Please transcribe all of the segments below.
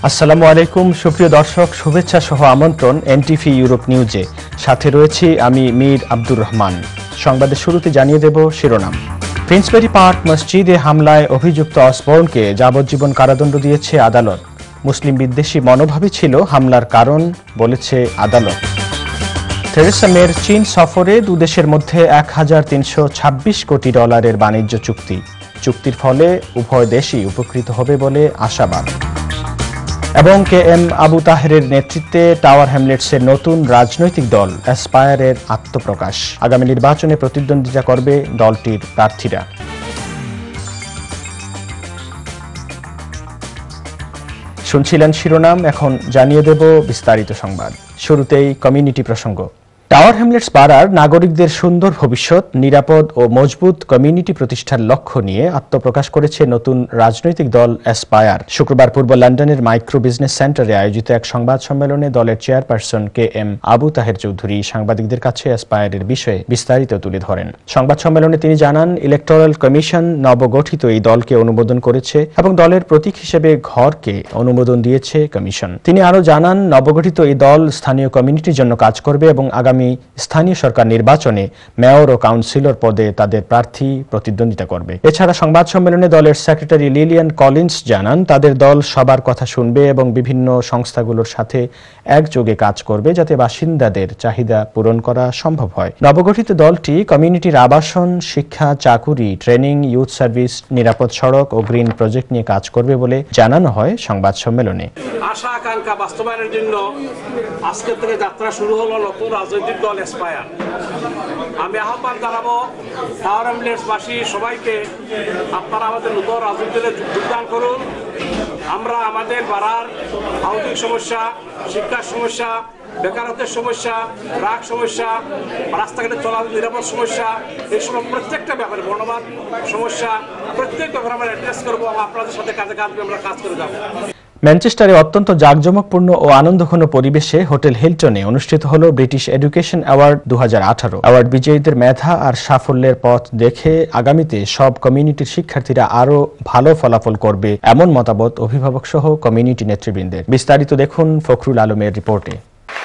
আসসালামু আলাইকুম সুপ্রিয় দর্শক, শুভেচ্ছা সহ আমন্ত্রণ এনটিভি ইউরোপ নিউজে। সাথে রয়েছি আমি মীর আব্দুর রহমান। সংবাদের শুরুতে জানিয়ে দেব শিরোনাম। প্রিন্সবেরি পার্ক মসজিদে হামলায় অভিযুক্ত অসবর্নকে যাবজ্জীবন কারাদণ্ড দিয়েছে আদালত। মুসলিম বিদ্বেষী মনোভাবই ছিল হামলার কারণ বলেছে আদালত। থেরেসা মের চীন সফরে দুদেশের মধ্যে ১,৩২৬ কোটি ডলারের বাণিজ্য চুক্তি। চুক্তির ফলে উভয় দেশই উপকৃত হবে বলে আশাবাদ। এবং KM আবু তাহেরের নেতৃত্বে টাওয়ার হ্যামলেটসের নতুন রাজনৈতিক দল অ্যাসপায়ারের আত্মপ্রকাশ। আগামী নির্বাচনে প্রতিদ্বন্দ্বিতা করবে দলটির প্রার্থীরা। শুনছিলেন শিরোনাম, এখন জানিয়ে দেব বিস্তারিত সংবাদ। শুরুতেই কমিউনিটি প্রসঙ্গ। টাওয়ার হ্যামলেটস পাড়ার নাগরিকদের সুন্দর ভবিষ্যৎ, নিরাপদ ও মজবুত কমিউনিটি প্রতিষ্ঠার লক্ষ্য নিয়ে আত্মপ্রকাশ করেছে নতুন রাজনৈতিক দল অ্যাসপায়ার। শুক্রবার পূর্ব লন্ডনের মাইক্রো বিজনেস সেন্টারে আয়োজিত এক সংবাদ সম্মেলনে দলের চেয়ারপারসন KM আবু তাহের চৌধুরী সাংবাদিকদের কাছে অ্যাসপায়ারের বিষয়ে বিস্তারিত তুলে ধরেন। সংবাদ সম্মেলনে তিনি জানান, ইলেকটোরাল কমিশন নবগঠিত এই দলকে অনুমোদন করেছে এবং দলের প্রতীক হিসেবে ঘরকে অনুমোদন দিয়েছে কমিশন। তিনি আরও জানান, নবগঠিত এই দল স্থানীয় কমিউনিটির জন্য কাজ করবে এবং আগামী স্থানীয় সরকার নির্বাচনে মেয়র ও কাউন্সিলর পদে তাদের প্রার্থী প্রতিদ্বন্দ্বিতা করবে। এছাড়া সংবাদ সম্মেলনে দলের সেক্রেটারি লিলিয়ান কলিন্স জানান, তাদের দল সবার কথা শুনবে এবং বিভিন্ন সংস্থাগুলোর সাথে একযোগে কাজ করবে যাতে বাসিন্দাদের চাহিদা পূরণ করা সম্ভব হয়। নবগঠিত দলটি কমিউনিটির আবাসন, শিক্ষা, চাকুরি, ট্রেনিং, ইউথ সার্ভিস, নিরাপদ সড়ক ও গ্রিন প্রজেক্ট নিয়ে কাজ করবে বলে জানানো হয় সংবাদ সম্মেলনে। আশা আকাঙ্ক্ষা বাস্তবায়নের জন্য আজকে থেকে যাত্রা শুরু হলো নতুন রাজনৈতিক দল অ্যাসপায়ার। আমি আহ্বান জানাবো টাওয়ার হ্যামলেটসবাসী সবাইকে, আপনারা আমাদের নতুন রাজনৈতিক দলে যোগদান করুন। আমরা আমাদের পাড়ার আর্থিক সমস্যা, শিক্ষার সমস্যা, বেকারত্বের সমস্যা, রাগ সমস্যা, রাস্তাঘাটে চলার নিরাপদ সমস্যা, এই সময় প্রত্যেকটা ব্যাপারে বর্ণবাদ সমস্যা, প্রত্যেক ব্যাপারে আমরা অ্যাড্রেস করবো এবং আপনাদের সাথে কাজে আমরা কাজ করে যাবো। ম্যানচেস্টারে অত্যন্ত জাঁকজমকপূর্ণ ও আনন্দঘন পরিবেশে হোটেল হিলটনে অনুষ্ঠিত হল ব্রিটিশ এডুকেশন অ্যাওয়ার্ড 2018। অ্যাওয়ার্ড বিজয়ীদের মেধা আর সাফল্যের পথ দেখে আগামীতে সব কমিউনিটির শিক্ষার্থীরা আরও ভালো ফলাফল করবে এমন মতামত অভিভাবক সহ কমিউনিটি নেতৃবৃন্দের। বিস্তারিত দেখুন ফখরুল আলমের রিপোর্টে।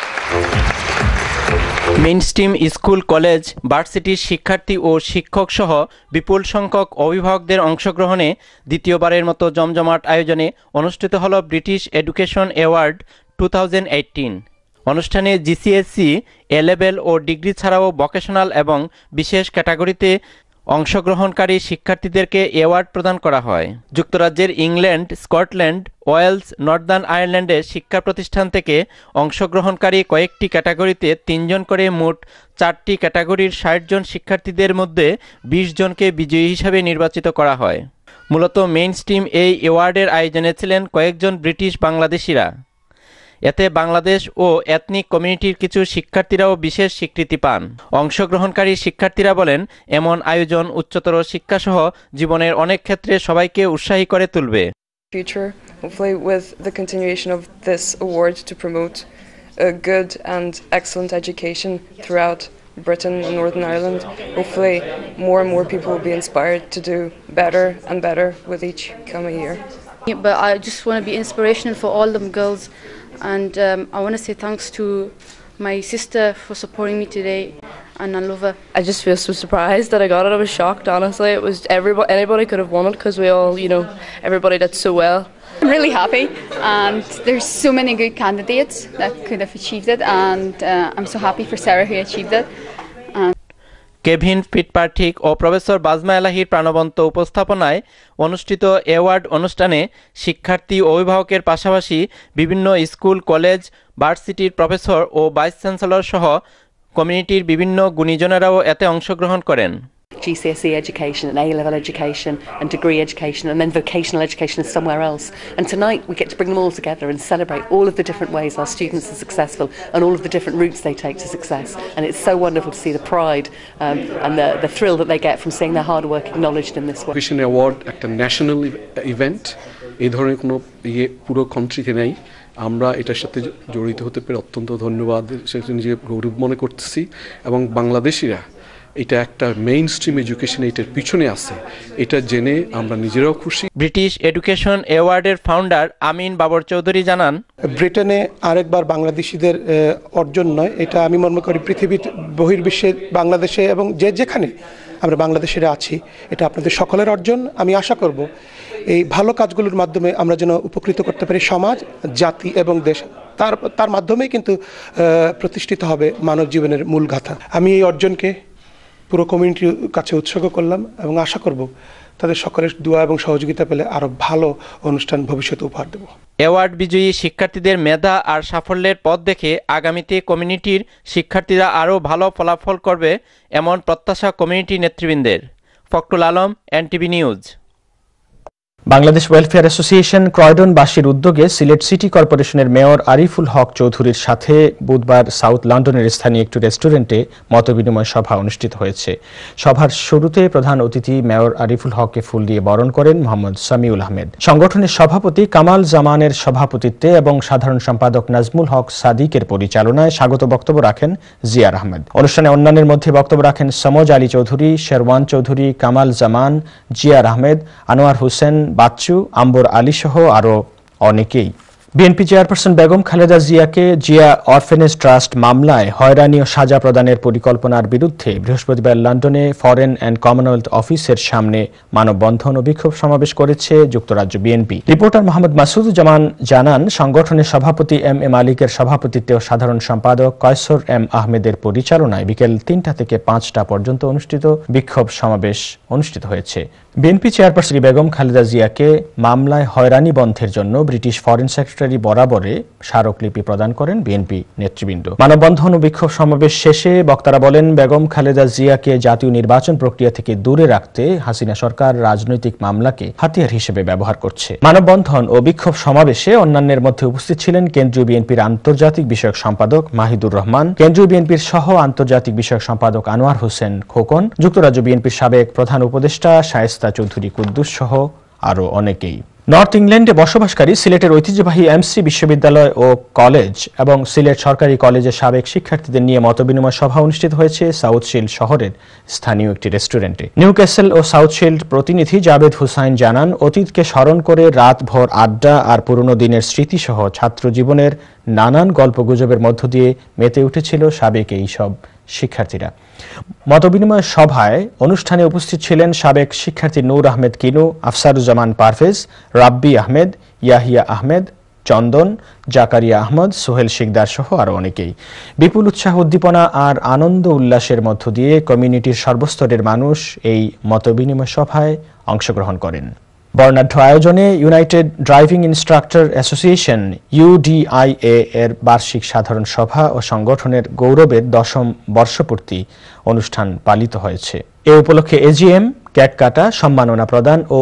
মেইনস্ট্রিম স্কুল, কলেজ, ভার্সিটির শিক্ষার্থী ও শিক্ষক সহ বিপুল সংখ্যক অভিভাবকদের অংশগ্রহণে দ্বিতীয়বারের মতো জমজমাট আয়োজনে অনুষ্ঠিত হল ব্রিটিশ এডুকেশন অ্যাওয়ার্ড 2018। অনুষ্ঠানে GCSE, A-লেভেল ও ডিগ্রি ছাড়াও ভোকেশনাল এবং বিশেষ ক্যাটাগরিতে অংশগ্রহণকারী শিক্ষার্থীদেরকে অ্যাওয়ার্ড প্রদান করা হয়। যুক্তরাজ্যের ইংল্যান্ড, স্কটল্যান্ড, ওয়েলস, নর্দার্ন আয়ারল্যান্ডের শিক্ষা প্রতিষ্ঠান থেকে অংশগ্রহণকারী কয়েকটি ক্যাটাগরিতে 3 জন করে মোট 4টি ক্যাটাগরির 60 জন শিক্ষার্থীদের মধ্যে 20 জনকে বিজয়ী হিসাবে নির্বাচিত করা হয়। মূলত মেইনস্ট্রিম এই অ্যাওয়ার্ডের আয়োজনে ছিলেন কয়েকজন ব্রিটিশ বাংলাদেশিরা। এতে বাংলাদেশ ও এথনিক কমিউনিটির কিছু শিক্ষার্থীরাও বিশেষ স্বীকৃতি পান। অংশগ্রহণকারী শিক্ষার্থীরা বলেন, এমন আয়োজন উচ্চতর শিক্ষাসহ জীবনের অনেক ক্ষেত্রে সবাইকে উৎসাহী করে তুলবে। Future, hopefully with the continuation of this award to promote a good and excellent education throughout Britain and Northern Ireland, hopefully more and more people will be inspired to do better and better with each coming year. But I just want to be inspirational for all them girls, and I want to say thanks to my sister for supporting me today, and I love her. I just feel so surprised that I got it. I was shocked, honestly. It was anybody could have won it because we all, everybody did so well. I'm really happy, and there's so many good candidates that could have achieved it, and I'm so happy for Sarah who achieved it. Kevin Fitzpatrick ও professor Bazma এলাহির প্রাণবন্ত উপস্থাপনায় অনুষ্ঠিত award অনুষ্ঠানে শিক্ষার্থী ও অভিভাবকের পাশাপাশি বিভিন্ন স্কুল, কলেজ, ভার্সিটির প্রফেসর ও ভাইস চ্যান্সেলর সহ কমিউনিটির বিভিন্ন গুণীজনেরাও এতে অংশগ্রহণ করেন। GCSE education and A-level education and degree education, and then vocational education is somewhere else. And tonight we get to bring them all together and celebrate all of the different ways our students are successful and all of the different routes they take to success. And it's so wonderful to see the pride and the thrill that they get from seeing their hard work acknowledged in this way. Education Award একটা national event, এই ধরনের কোনো পুরো কান্ট্রিতে নেই। আমরা এটার সাথে জড়িত হতে পেরে অত্যন্ত ধন্যবাদ, সেটা নিজে গৌরব মনে করতেছি। এবং বাংলাদেশিরা এটা একটা মেইন স্ট্রিম এডুকেশন এটার পিছনে আছে, এটা জেনে আমরা নিজেরাও খুশি। ব্রিটিশ এডুকেশন অ্যাওয়ার্ডের ফাউন্ডার আমিন বাবর চৌধুরী জানান, ব্রিটেনে আরেকবার বাংলাদেশিদের অর্জন নয়, এটা আমি মনে করি পৃথিবীর বহির্বিশ্বে বাংলাদেশে এবং যেখানে আমরা বাংলাদেশিরা আছি এটা আপনাদের সকলের অর্জন। আমি আশা করব এই ভালো কাজগুলোর মাধ্যমে আমরা যেন উপকৃত করতে পারি সমাজ, জাতি এবং দেশ। তার মাধ্যমেই কিন্তু প্রতিষ্ঠিত হবে মানব জীবনের মূল গাথা। আমি এই অর্জনকে পুরো কমিউনিটির কাছে উৎসর্গ করলাম এবং আশা করব তাদের সকলের দোয়া এবং সহযোগিতা পেলে আরো ভালো অনুষ্ঠান ভবিষ্যতে উপহার দেব। অ্যাওয়ার্ড বিজয়ী শিক্ষার্থীদের মেধা আর সাফল্যের পথ দেখে আগামীতে কমিউনিটির শিক্ষার্থীরা আরও ভালো ফলাফল করবে এমন প্রত্যাশা কমিউনিটি নেতৃবৃন্দের। Fakhrul Alam, NTV news. Bangladesh welfare association ক্রয়ডনবাসীর উদ্যোগে সিলেট সিটি কর্পোরেশনের মেয়র আরিফুল হক চৌধুরীর সাথে বুধবার সাউথ লন্ডনের স্থানীয় একটি রেস্টুরেন্টে মতবিনিময় সভা অনুষ্ঠিত হয়েছে। সভার শুরুতে প্রধান অতিথি মেয়র আরিফুল হককে ফুল দিয়ে বরণ করেন মোহাম্মদ সামিউল আহমেদ। সংগঠনের সভাপতি কামাল জামানের সভাপতিত্বে এবং সাধারণ সম্পাদক নাজমুল হক সাদিকের পরিচালনায় স্বাগত বক্তব্য রাখেন জিয়ার আহমেদ। অনুষ্ঠানে অন্যান্যের মধ্যে বক্তব্য রাখেন সমজ আলী চৌধুরী, শেরওয়ান চৌধুরী, কামাল জামান, জিয়ার আহমেদ, আনোয়ার হোসেন, বাচ্চু, আম্বর আলী সহ আরো অনেকেই। বিএনপি চেয়ারপারসন বেগম খালেদা জিয়াকে জিয়া অরফেনেজ ট্রাস্ট মামলায় হয়রানি ও সাজা প্রদানের পরিকল্পনার বিরুদ্ধে বৃহস্পতিবার লন্ডনে ফরেন অ্যান্ড কমনওয়েলথ অফিসের সামনে মানববন্ধন ও বিক্ষোভ সমাবেশ করেছে যুক্তরাজ্য বিএনপি। রিপোর্টার মোহাম্মদ মাসুদুজ্জামান জানান, সংগঠনের সভাপতি এম মালিকের সভাপতিত্বে ও সাধারণ সম্পাদক কয়সর এম আহমেদের পরিচালনায় বিকেল ৩টা থেকে ৫টা পর্যন্ত অনুষ্ঠিত বিক্ষোভ সমাবেশ অনুষ্ঠিত হয়েছে। বিএনপি চেয়ারপারসন বেগম খালেদা জিয়াকে মামলায় হয়রানি বন্ধের জন্য ব্রিটিশ ফরেন সেক্রেটারি বরাবরে স্মারকলিপি প্রদান করেন বিএনপি নেতৃবৃন্দ। মানববন্ধন ও বিক্ষোভ সমাবেশ শেষে বক্তারা বলেন, বেগম খালেদা জিয়াকে জাতীয় নির্বাচন প্রক্রিয়া থেকে দূরে রাখতে হাসিনা সরকার রাজনৈতিক মামলাকে হাতিয়ার হিসেবে ব্যবহার করছে। মানববন্ধন ও বিক্ষোভ সমাবেশে অন্যান্যের মধ্যে উপস্থিত ছিলেন কেন্দ্রীয় বিএনপির আন্তর্জাতিক বিষয়ক সম্পাদক মাহিদুর রহমান, কেন্দ্রীয় বিএনপির সহ আন্তর্জাতিক বিষয়ক সম্পাদক আনোয়ার হোসেন খোকন, যুক্তরাজ্য বিএনপির সাবেক প্রধান উপদেষ্টা শায়েস্তা চৌধুরী কুদ্দুস সহ আরো অনেকেই। নর্থ ইংল্যান্ডে বসবাসকারী সিলেটের ঐতিহ্যবাহী এমসি বিশ্ববিদ্যালয় ও কলেজ এবং সিলেট সরকারি কলেজের সাবেক শিক্ষার্থীদের নিয়ে মতবিনিময় সভা অনুষ্ঠিত হয়েছে সাউথশিল্ড শহরের স্থানীয় একটি রেস্টুরেন্টে। নিউক্যাসল ও সাউথশিল্ড প্রতিনিধি জাবেদ হুসাইন জানান, অতীতকে স্মরণ করে রাতভর আড্ডা আর পুরনো দিনের স্মৃতিসহ ছাত্র জীবনের নানান গল্পগুজবের মধ্য দিয়ে মেতে উঠেছিল সাবেক এই সব শিক্ষার্থীরা। মতবিনিময় সভায় অনুষ্ঠানে উপস্থিত ছিলেন সাবেক শিক্ষার্থী নূর আহমেদ কিনু, আফসারুজ্জামান পারভেজ, রাব্বি আহমেদ, ইয়াহিয়া আহমেদ, চন্দন, জাকারিয়া আহমদ, সোহেল শিকদার সহ আরো অনেকেই। বিপুল উৎসাহ, উদ্দীপনা আর আনন্দ উল্লাসের মধ্য দিয়ে কমিউনিটির সর্বস্তরের মানুষ এই মতবিনিময় সভায় অংশগ্রহণ করেন। বর্ণাঢ্য আয়োজনে United driving instructor association UDIA এর বার্ষিক সাধারণ সভা ও সংগঠনের গৌরবের 10ম বর্ষপূর্তি অনুষ্ঠান পালিত হয়েছে। এ উপলক্ষে AGM, কেক কাটা, সম্মাননা প্রদান ও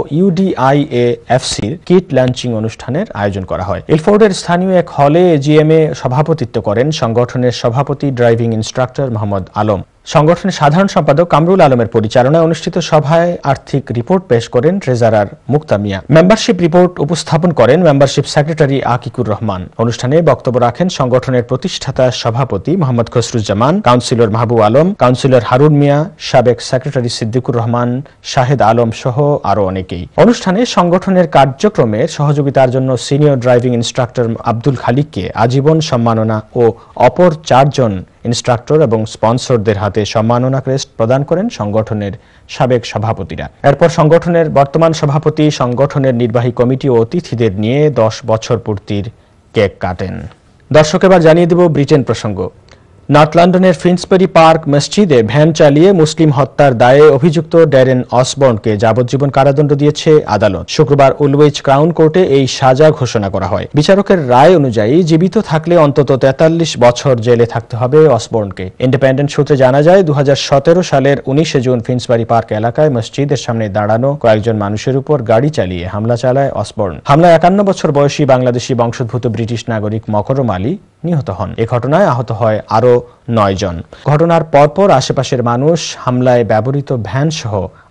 UDIA-FC'র কিট লঞ্চিং অনুষ্ঠানের আয়োজন করা হয়। ইলফোর্ডের স্থানীয় এক হলে AGM এ সভাপতিত্ব করেন সংগঠনের সভাপতি ড্রাইভিং ইনস্ট্রাক্টর মোহাম্মদ আলম। সংগঠনের সাধারণ সম্পাদক কামরুল আলমের পরিচালনায় অনুষ্ঠিত সভায় আর্থিক রিপোর্ট পেশ করেন treasurer Mukta Mia. Membership report উপস্থাপন করেন মেম্বারশিপ সেক্রেটারি আকিকুর রহমান। অনুষ্ঠানে বক্তব্য রাখেন সংগঠনের প্রতিষ্ঠাতা সভাপতি মোহাম্মদ খসরুজ্জামান, কাউন্সিলর মাহবুব আলম, কাউন্সিলর হারুন মিয়া, সাবেক সেক্রেটারি সিদ্দিকুর রহমান, শাহেদ আলম সহ আরো অনেকেই। অনুষ্ঠানে সংগঠনের কার্যক্রমের সহযোগিতার জন্য সিনিয়র ড্রাইভিং ইনস্ট্রাক্টর আব্দুল খালিককে আজীবন সম্মাননা ও অপর 4 জন ইনস্ট্রাক্টর এবং স্পন্সরদের হাতে সম্মাননা ক্রেস্ট প্রদান করেন সংগঠনের সাবেক সভাপতিরা। এরপর সংগঠনের বর্তমান সভাপতি সংগঠনের নির্বাহী কমিটি ও অতিথিদের নিয়ে 10 বছর পূর্তির কেক কাটেন। দর্শক, এবার জানিয়ে দেব ব্রিটেন প্রসঙ্গ। নর্থ লন্ডনের ফিন্সবারি পার্ক মসজিদে ভ্যান চালিয়ে মুসলিম হত্যার দায়ে অভিযুক্ত ড্যারেন অসবর্নকে যাবজ্জীবন কারাদণ্ড দিয়েছে আদালত। শুক্রবার উলউইচ ক্রাউন কোর্টে এই সাজা ঘোষণা করা হয়। বিচারকের রায় অনুযায়ী জীবিত থাকলে অন্তত 43 বছর জেলে থাকতে হবে অসবর্নকে। ইন্ডিপেন্ডেন্ট সূত্রে জানা যায়, 2017 সালের 19 জুন ফিন্সবারি পার্ক এলাকায় মসজিদের সামনে দাঁড়ানো কয়েকজন মানুষের উপর গাড়ি চালিয়ে হামলা চালায় অসবর্ন। হামলায় 51 বছর বয়সী বাংলাদেশি বংশোদ্ভূত ব্রিটিশ নাগরিক মকরম আলী নিহত হন। এ ঘটনায় আহত হয় আরো 9 জন। ঘটনার পরপর আশেপাশের মানুষ হামলায় ব্যবহৃত ভ্যান সহ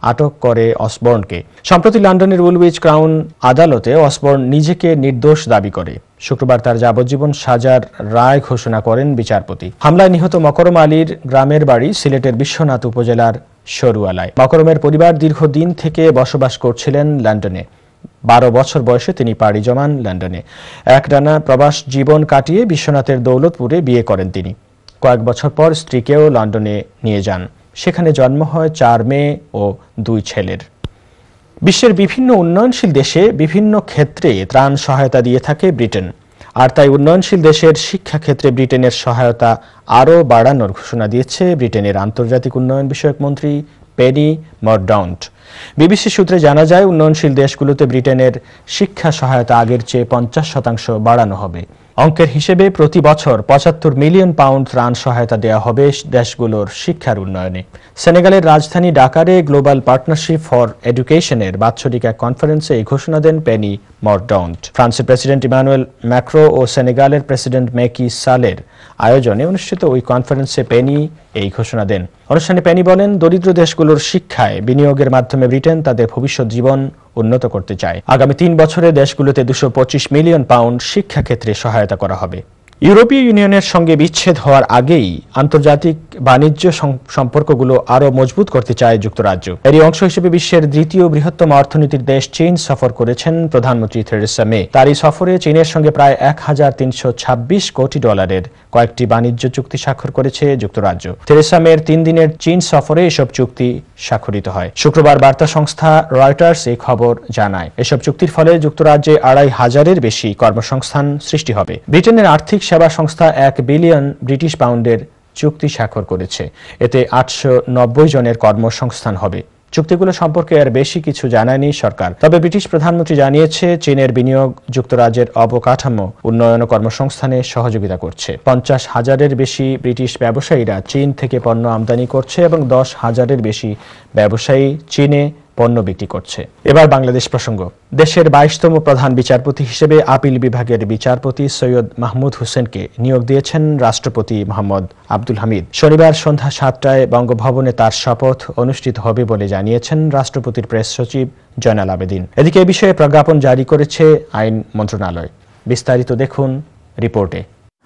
আটক করে অসবর্নকে। সম্প্রতি লন্ডনের উলউইচ ক্রাউন আদালতে অসবর্ন নিজেকে নির্দোষ দাবি করে। শুক্রবার তার যাবজ্জীবন সাজার রায় ঘোষণা করেন বিচারপতি। হামলায় নিহত মকরম আলীর গ্রামের বাড়ি সিলেটের বিশ্বনাথ উপজেলার সরুয়ালায়। মকরমের পরিবার দীর্ঘদিন থেকে বসবাস করছিলেন লন্ডনে। 12 বছর বয়সে তিনি পাড়ি জমান লন্ডনে। একটানা প্রবাস জীবন কাটিয়ে বিশ্বনাথের দৌলতপুরে বিয়ে করেন তিনি। কয়েক বছর পর স্ত্রীকেও লন্ডনে নিয়ে যান। সেখানে জন্ম হয় 4 মেয়ে ও 2 ছেলের। বিশ্বের বিভিন্ন উন্নয়নশীল দেশে বিভিন্ন ক্ষেত্রে ত্রাণ সহায়তা দিয়ে থাকে ব্রিটেন। আর তাই উন্নয়নশীল দেশের শিক্ষা ক্ষেত্রে ব্রিটেনের সহায়তা আরও বাড়ানোর ঘোষণা দিয়েছে ব্রিটেনের আন্তর্জাতিক উন্নয়ন বিষয়ক মন্ত্রী পেনি মরডাউন্ট। বিবিসি সূত্রে জানা যায়, উন্নয়নশীল দেশগুলোতে ব্রিটেনের শিক্ষা সহায়তা আগের চেয়ে 50% বাড়ানো হবে। অঙ্কের হিসেবে প্রতি বছর 75 মিলিয়ন পাউন্ড ত্রাণ সহায়তা দেওয়া হবে দেশগুলোর শিক্ষার উন্নয়নে। সেনেগালের রাজধানী ডাকারে গ্লোবাল পার্টনারশিপ ফর এডুকেশনের বাৎসরিক এক কনফারেন্সে এই ঘোষণা দেন পেনি মরডাউন্ট। ফ্রান্সের প্রেসিডেন্ট ইমানুয়েল ম্যাক্রো ও সেনেগালের প্রেসিডেন্ট মেকি সালের আয়োজনে অনুষ্ঠিত ওই কনফারেন্সে পেনি এই ঘোষণা দেন। অনুষ্ঠানে পেনি বলেন, দরিদ্র দেশগুলোর শিক্ষায় বিনিয়োগের মাধ্যমে ব্রিটেন তাদের ভবিষ্যৎ জীবন উন্নত করতে চায়। আগামী 3 বছরে দেশগুলোতে 225 মিলিয়ন পাউন্ড শিক্ষা ক্ষেত্রে সহায়তা করা হবে। ইউরোপীয় ইউনিয়নের সঙ্গে বিচ্ছেদ হওয়ার আগেই আন্তর্জাতিক বাণিজ্য সম্পর্কগুলো আরও মজবুত করতে চায় যুক্তরাজ্য। এরই অংশ হিসেবে বিশ্বের দ্বিতীয় বৃহত্তম অর্থনীতির দেশ চীন সফর করেছেন প্রধানমন্ত্রী থেরেসা মে। তার এই সফরে চীনের সঙ্গে প্রায় 1326 কোটি ডলারের কয়েকটি বাণিজ্য চুক্তি স্বাক্ষর করেছে যুক্তরাজ্য। থেরেসা মের 3 দিনের চীন সফরে এসব চুক্তি স্বাক্ষরিত হয়। শুক্রবার বার্তা সংস্থা রয়টার্স এই খবর জানায়। এসব চুক্তির ফলে যুক্তরাজ্যে 2,500-এর বেশি কর্মসংস্থান সৃষ্টি হবে। ব্রিটেনের আর্থিক সেবা সংস্থা 1 বিলিয়ন ব্রিটিশ পাউন্ডের চুক্তি স্বাক্ষর করেছে। এতে 890 জনের কর্মসংস্থান হবে। চুক্তিগুলো সম্পর্কে আর বেশি কিছু জানায়নি সরকার। তবে ব্রিটিশ প্রধানমন্ত্রী জানিয়েছে, চীনের বিনিয়োগ যুক্তরাজ্যের অবকাঠামো উন্নয়ন ও কর্মসংস্থানে সহযোগিতা করছে। 50,000-এর বেশি ব্রিটিশ ব্যবসায়ীরা চীন থেকে পণ্য আমদানি করছে এবং 10,000-এর বেশি ব্যবসায়ী চীনে পণ্য বিক্রি করছে। এবার বাংলাদেশ প্রসঙ্গ। দেশের 22তম প্রধান বিচারপতি হিসেবে আপিল বিভাগের বিচারপতি সৈয়দ মাহমুদ হোসেনকে নিয়োগ দিয়েছেন রাষ্ট্রপতি মোহাম্মদ আব্দুল হামিদ। শনিবার সন্ধ্যা 7টায় বঙ্গভবনে তার শপথ অনুষ্ঠিত হবে বলে জানিয়েছেন রাষ্ট্রপতির প্রেস সচিব জয়নাল আবেদিন। এদিকে এ বিষয়ে প্রজ্ঞাপন জারি করেছে আইন মন্ত্রণালয়। বিস্তারিত দেখুন রিপোর্টে।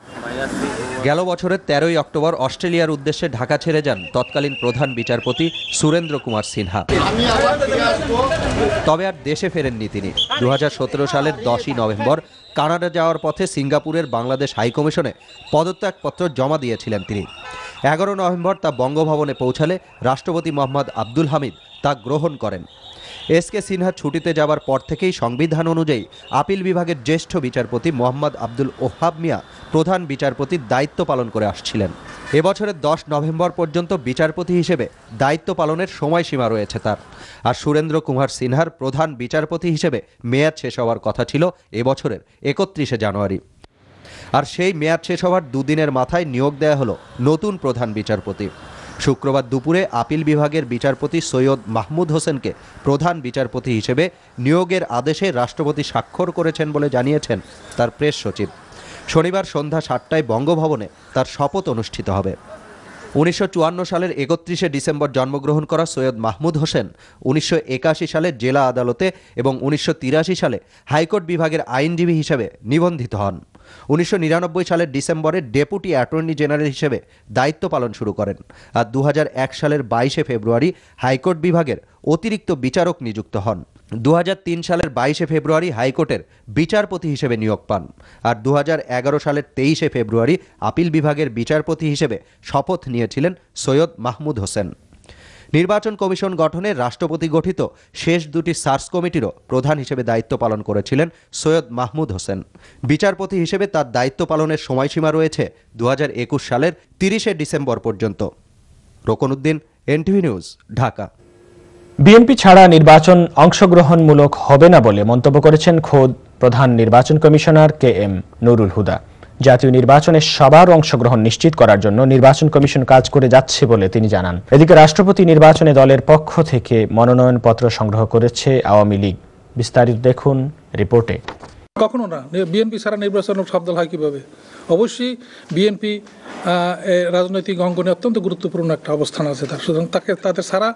গেল বছরের 13ই অক্টোবর অস্ট্রেলিয়ার উদ্দেশ্যে ঢাকা ছেড়ে যান তৎকালীন প্রধান বিচারপতি সুরেন্দ্র কুমার সিনহা। তবে আর দেশে ফেরেননি তিনি। 2017 সালের 10ই নভেম্বর কানাডা যাওয়ার পথে সিঙ্গাপুরের বাংলাদেশ হাইকমিশনে পদত্যাগপত্র জমা দিয়েছিলেন তিনি। 11 নভেম্বর তা বঙ্গভবনে পৌঁছালে রাষ্ট্রপতি মোহাম্মদ আব্দুল হামিদ তা গ্রহণ করেন। এসকে সিনহা ছুটিতে যাবার পর থেকেই সংবিধান অনুযায়ী আপিল বিভাগের জ্যেষ্ঠ বিচারপতি মোহাম্মদ আব্দুল ওহাব মিয়া প্রধান বিচারপতির দায়িত্ব পালন করে আসছিলেন। এবছরের 10 নভেম্বর পর্যন্ত বিচারপতি হিসেবে দায়িত্ব পালনের সময়সীমা রয়েছে তার। আর সুরেন্দ্র কুমার সিনহার প্রধান বিচারপতি হিসেবে মেয়াদ শেষ হওয়ার কথা ছিল এবছরের 31শে জানুয়ারি। আর সেই মেয়াদ শেষ হওয়ার দুদিনের মাথায় নিয়োগ দেয়া হলো নতুন প্রধান বিচারপতি। শুক্রবার দুপুরে আপিল বিভাগের বিচারপতি সৈয়দ মাহমুদ হোসেনকে প্রধান বিচারপতি হিসেবে নিয়োগের আদেশে রাষ্ট্রপতি স্বাক্ষর করেছেন বলে জানিয়েছেন তার প্রেস সচিব। শনিবার সন্ধ্যা 7টায় বঙ্গভবনে তার শপথ অনুষ্ঠিত হবে। 1954 সালের 31শে ডিসেম্বর জন্মগ্রহণ করা সৈয়দ মাহমুদ হোসেন 1981 সালে জেলা আদালতে এবং 1983 সালে হাইকোর্ট বিভাগের আইনজীবী হিসেবে নিবন্ধিত হন। 1999 সালের ডিসেম্বরে ডেপুটি অ্যাটর্নি জেনারেল হিসেবে দায়িত্ব পালন শুরু করেন। আর 2001 সালের 22শে ফেব্রুয়ারি হাইকোর্ট বিভাগের অতিরিক্ত বিচারক নিযুক্ত হন। 2003 সালের 22শে ফেব্রুয়ারি হাইকোর্টের বিচারপতি হিসেবে নিয়োগ পান। আর 2011 সালের 23শে ফেব্রুয়ারি আপিল বিভাগের বিচারপতি হিসেবে শপথ নিয়েছিলেন সৈয়দ মাহমুদ হোসেন। নির্বাচন কমিশন গঠনে রাষ্ট্রপতি গঠিত শেষ দুটি সার্চ কমিটিরও প্রধান হিসেবে দায়িত্ব পালন করেছিলেন সৈয়দ মাহমুদ হোসেন। বিচারপতি হিসেবে তার দায়িত্ব পালনের সময়সীমা রয়েছে 2021 সালের 30শে ডিসেম্বর পর্যন্ত। Roknuddin, NTV news, Dhaka. BNP ছাড়া নির্বাচন অংশগ্রহণমূলক হবে না বলে মন্তব্য করেছেন খোদ প্রধান নির্বাচন কমিশনার KM নুরুল হুদা। জাতীয় নির্বাচনে সবার অংশগ্রহণ নিশ্চিত করার জন্য নির্বাচন কমিশন কাজ করে যাচ্ছে বলে তিনি জানান। এদিকে রাষ্ট্রপতি নির্বাচনে দলের পক্ষ থেকে মনোনয়নপত্র সংগ্রহ করেছে আওয়ামী লীগ। বিস্তারিত দেখুন রিপোর্টে। কখনো না, বিএনপি ছাড়া নির্বাচন সব দল হয় কীভাবে? অবশ্যই বিএনপি রাজনৈতিক অঙ্গনে অত্যন্ত গুরুত্বপূর্ণ একটা অবস্থান আছে তার, সুতরাং তাদের ছাড়া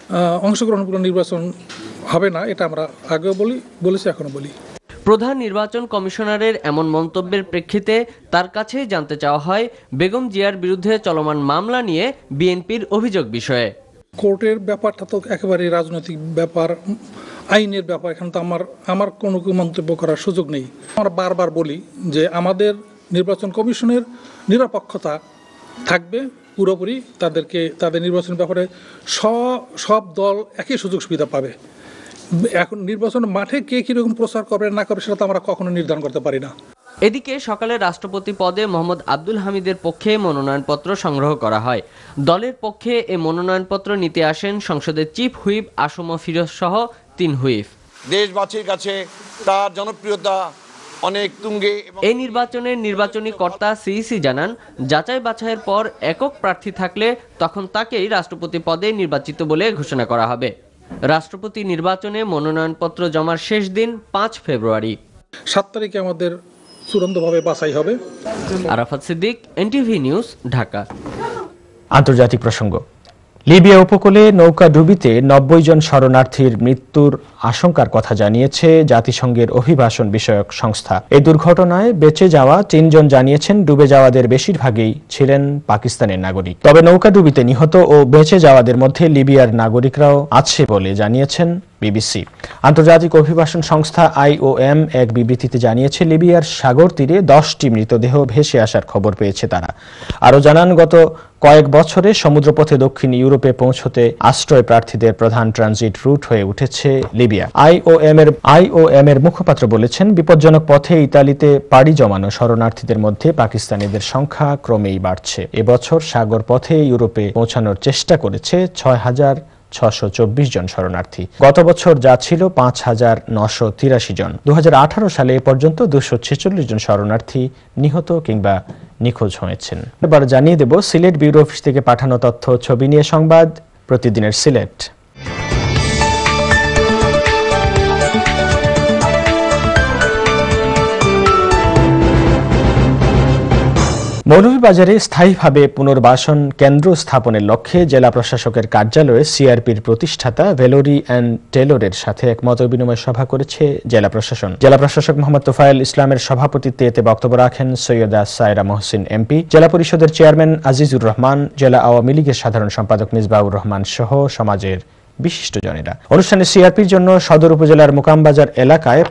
অংশগ্রহণপূর্ণ নির্বাচন হবে না, এটা আমরা আগেও বলেছি, এখনো বলি। প্রধান নির্বাচন কমিশনারের এমন মন্তব্যের প্রেক্ষিতে তার কাছেই জানতে চাওয়া হয় বেগম জিয়ার বিরুদ্ধে চলমান মামলা নিয়ে বিএনপির অভিযোগ বিষয়ে। কোর্টের ব্যাপারটা তো একেবারে রাজনৈতিক ব্যাপার, আইনের ব্যাপার, এখানে তো আমার কোনো মন্তব্য করার সুযোগ নেই। আমরা বারবার বলি যে আমাদের নির্বাচন কমিশনের নিরপেক্ষতা থাকবে পুরোপুরি, তাদের নির্বাচনের ব্যাপারে সব দল একই সুযোগ সুবিধা পাবে। এখন নির্বাচন মাঠে কে কীরকম প্রচার করবে না করবে সেটা তো আমরা কখনো নির্ধারণ করতে পারি না। এদিকে সকালে রাষ্ট্রপতি পদে মোহাম্মদ আব্দুল হামিদের পক্ষে মনোনয়নপত্র সংগ্রহ করা হয়। দলের পক্ষে এ মনোনয়নপত্র নিতে আসেন সংসদের চিফ হুইপ আসম ফিরোজ সহ 3 হুইপ। দেশবাসীর কাছে তার জনপ্রিয়তা অনেক তুঙ্গে। এই নির্বাচনের নির্বাচনী কর্তা সিইসি জানান, যাচাই বাছাইয়ের পর একক প্রার্থী থাকলে তখন তাকেই রাষ্ট্রপতি পদে নির্বাচিত বলে ঘোষণা করা হবে। রাষ্ট্রপতি নির্বাচনে মনোনয়নপত্র জমার শেষ দিন 5 ফেব্রুয়ারি। 7 তারিখে আমাদের চূড়ান্তভাবে বাছাই হবে। Arafat Siddique, NTV news, Dhaka. আন্তর্জাতিক প্রসঙ্গ। লিবিয়া উপকূলে নৌকা ডুবিতে 90 জন শরণার্থীর মৃত্যুর আশঙ্কার কথা জানিয়েছে জাতিসংঘের অভিবাসন বিষয়ক সংস্থা। এই দুর্ঘটনায় বেঁচে যাওয়া 3 জন জানিয়েছেন ডুবে যাওয়াদের বেশিরভাগই ছিলেন পাকিস্তানের নাগরিক। তবে নৌকা ডুবিতে নিহত ও বেঁচে যাওয়াদের মধ্যে লিবিয়ার নাগরিকরাও আছে বলে জানিয়েছেন বিবিসি। আন্তর্জাতিক অভিবাসন সংস্থা IOM এক বিবৃতিতে জানিয়েছে, লিবিয়ার সাগর তীরে 10টি মৃতদেহ ভেসে আসার খবর পেয়েছে তারা। আরও জানান, গত কয়েক বছরে সমুদ্রপথে দক্ষিণ ইউরোপে পৌঁছতে আশ্রয় প্রার্থীদের প্রধান ট্রানজিট রুট হয়ে উঠেছে লিবিয়া। IOM এর মুখপাত্র বলেছেন, বিপজ্জনক পথে ইতালিতে পাড়ি জমানো শরণার্থীদের মধ্যে পাকিস্তানিদের সংখ্যা ক্রমেই বাড়ছে। এবছর সাগর পথে ইউরোপে পৌঁছানোর চেষ্টা করেছে 6,624 জন শরণার্থী। গত বছর যা ছিল 5,983 জন। 2018 সালে এ পর্যন্ত 246 জন শরণার্থী নিহত কিংবা নিখোঁজ হয়েছেন। এবার জানিয়ে দেব সিলেট ব্যুরো অফিস থেকে পাঠানো তথ্য ছবি নিয়ে সংবাদ প্রতিদিনের সিলেট। মৌলভীবাজারে স্থায়ীভাবে পুনর্বাসন কেন্দ্র স্থাপনের লক্ষ্যে জেলা প্রশাসকের কার্যালয়ে সিআরপির প্রতিষ্ঠাতা ভ্যালোরি অ্যান্ড টেলরের সাথে এক মতবিনিময় সভা করেছে জেলা প্রশাসন। জেলা প্রশাসক মোহাম্মদ তোফায়েল ইসলামের সভাপতিত্বে এতে বক্তব্য রাখেন সৈয়দা সায়রা মহসিন MP, জেলা পরিষদের চেয়ারম্যান আজিজুর রহমান, জেলা আওয়ামী লীগের সাধারণ সম্পাদক মিসবাহুর রহমান সহ সমাজের বিশিষ্টজনেরা। অনুষ্ঠানে সিআরপির জন্য সদর উপজেলার মোকামবাজার এলাকায়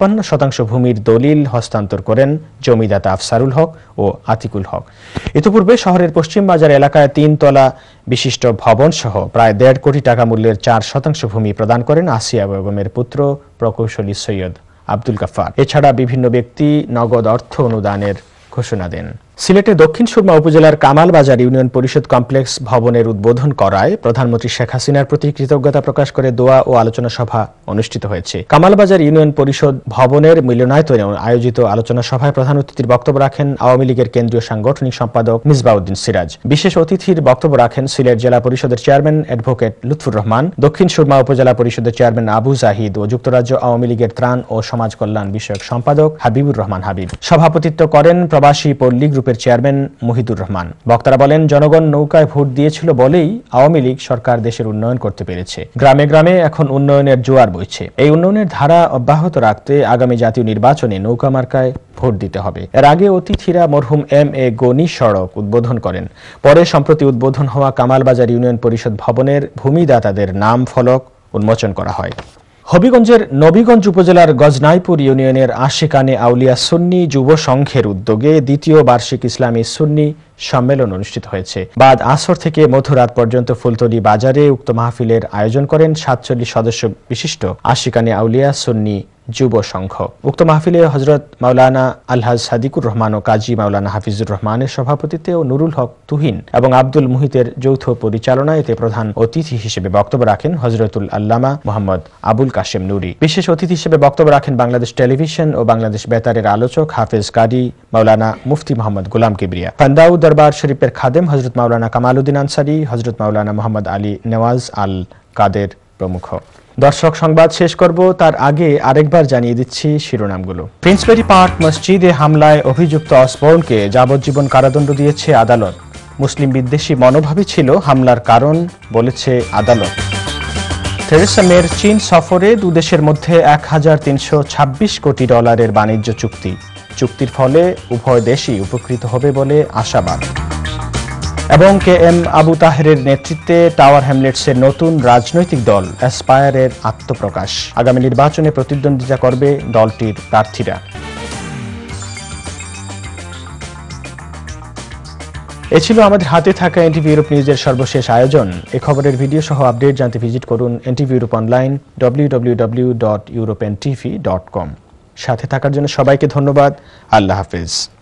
53% ভূমির দলিল হস্তান্তর করেন জমিদাতা আফসারুল হক ও আতিকুল হক। ইতিপূর্বে শহরের পশ্চিম বাজার এলাকায় 3 তলা বিশিষ্ট ভবন সহ প্রায় 1.5 কোটি টাকা মূল্যের 4% ভূমি প্রদান করেন আসিয়া বেগমের পুত্র প্রকৌশলী সৈয়দ আব্দুল গাফফার। এছাড়া বিভিন্ন ব্যক্তি নগদ অর্থ অনুদানের ঘোষণা দেন। সিলেটের দক্ষিণ সুরমা উপজেলার কামালবাজার ইউনিয়ন পরিষদ কমপ্লেক্স ভবনের উদ্বোধন করায় প্রধানমন্ত্রী শেখ হাসিনার প্রতি কৃতজ্ঞতা প্রকাশ করে দোয়া ও আলোচনা সভা অনুষ্ঠিত হয়েছে। কামালবাজার ইউনিয়ন পরিষদ ভবনের মিলনায়তনে আয়োজিত আলোচনা সভায় প্রধান অতিথির বক্তব্য রাখেন আওয়ামী লীগের কেন্দ্রীয় সাংগঠনিক সম্পাদক মিসবাউদ্দিন সিরাজ। বিশেষ অতিথির বক্তব্য রাখেন সিলেট জেলা পরিষদের চেয়ারম্যান অ্যাডভোকেট লুৎফুর রহমান, দক্ষিণ সুরমা উপজেলা পরিষদের চেয়ারম্যান আবু জাহিদ ও যুক্তরাজ্য আওয়ামী লীগের ত্রাণ ও সমাজ কল্যাণ বিষয়ক সম্পাদক হাবিবুর রহমান হাবিব। সভাপতিত্ব করেন প্রবাসী পল্লী গ্রুপের চেয়ারম্যান মুহিদুর রহমান। বক্তারা বলেন, জনগণ নৌকায় ভোট দিয়েছিল বলেই আওয়ামী লীগ সরকার দেশের উন্নয়ন করতে পেরেছে। গ্রামে গ্রামে এখন উন্নয়নের জোয়ার বইছে। এই উন্নয়নের ধারা অব্যাহত রাখতে আগামী জাতীয় নির্বাচনে নৌকা মার্কায় ভোট দিতে হবে। এর আগে অতিথিরা মরহুম MA গনি সড়ক উদ্বোধন করেন। পরে সম্প্রতি উদ্বোধন হওয়া কামালবাজার ইউনিয়ন পরিষদ ভবনের ভূমিদাতাদের নাম ফলক উন্মোচন করা হয়। হবিগঞ্জের নবীগঞ্জ উপজেলার গজনাইপুর ইউনিয়নের আশিকানে আউলিয়া সুন্নি যুব সংঘের উদ্যোগে দ্বিতীয় বার্ষিক ইসলামী সুন্নি সম্মেলন অনুষ্ঠিত হয়েছে। বাদ আসর থেকে মধ্যরাত পর্যন্ত ফুলতলি বাজারে উক্ত মাহফিলের আয়োজন করেন 47 সদস্য বিশিষ্ট আশিকানে আউলিয়া সুন্নি যুব সংঘ। উক্ত মাহফিলে হযরত মাওলানা আলহাজ সাদিকুর রহমান ও কাজী মাওলানা হাফিজুর রহমানের সভাপতিত্বে ও নুরুল হক তুহিন এবং আব্দুল মুহিতের যৌথ পরিচালনায় এতে প্রধান অতিথি হিসেবে বক্তব্য রাখেন হযরতুল আল্লামা মোহাম্মদ আবুল কাশেম নুরি। বিশেষ অতিথি হিসেবে বক্তব্য রাখেন বাংলাদেশ টেলিভিশন ও বাংলাদেশ বেতারের আলোচক হাফেজ কারি মাওলানা মুফতি মোহাম্মদ গোলাম কিবরিয়া, ফান্দাউ দরবার শরীফের খাদেম হযরত মাওলানা কামালউদ্দিন আনসারী, হযরত মাওলানা মোহাম্মদ আলী নেওয়াজ আল কাদের প্রমুখ। দর্শক, সংবাদ শেষ করব তার আগে আরেকবার জানিয়ে দিচ্ছি শিরোনামগুলো। প্রিন্সবেরি পার্ক মসজিদে হামলায় অভিযুক্ত অসবর্নকে যাবজ্জীবন কারাদণ্ড দিয়েছে আদালত। মুসলিম বিদ্বেষী মনোভাবই ছিল হামলার কারণ বলেছে আদালত। থেরেসা মের চীন সফরে দুদেশের মধ্যে ১,৩২৬ কোটি ডলারের বাণিজ্য চুক্তি। চুক্তির ফলে উভয় দেশই উপকৃত হবে বলে আশাবাদ। এবং KM আবু তাহেরের নেতৃত্বে টাওয়ার হ্যামলেটসের নতুন রাজনৈতিক দল অ্যাসপায়ারের আত্মপ্রকাশ। আগামী নির্বাচনে প্রতিদ্বন্দ্বিতা করবে দলটির প্রার্থীরা। এ ছিল আমাদের হাতে থাকা NTV ইউরোপ নিউজের সর্বশেষ আয়োজন। এ খবরের ভিডিও সহ আপডেট জানতে ভিজিট করুন NTV ইউরোপ অনলাইন www.europentv.com। সাথে থাকার জন্য সবাইকে ধন্যবাদ। আল্লাহ হাফেজ।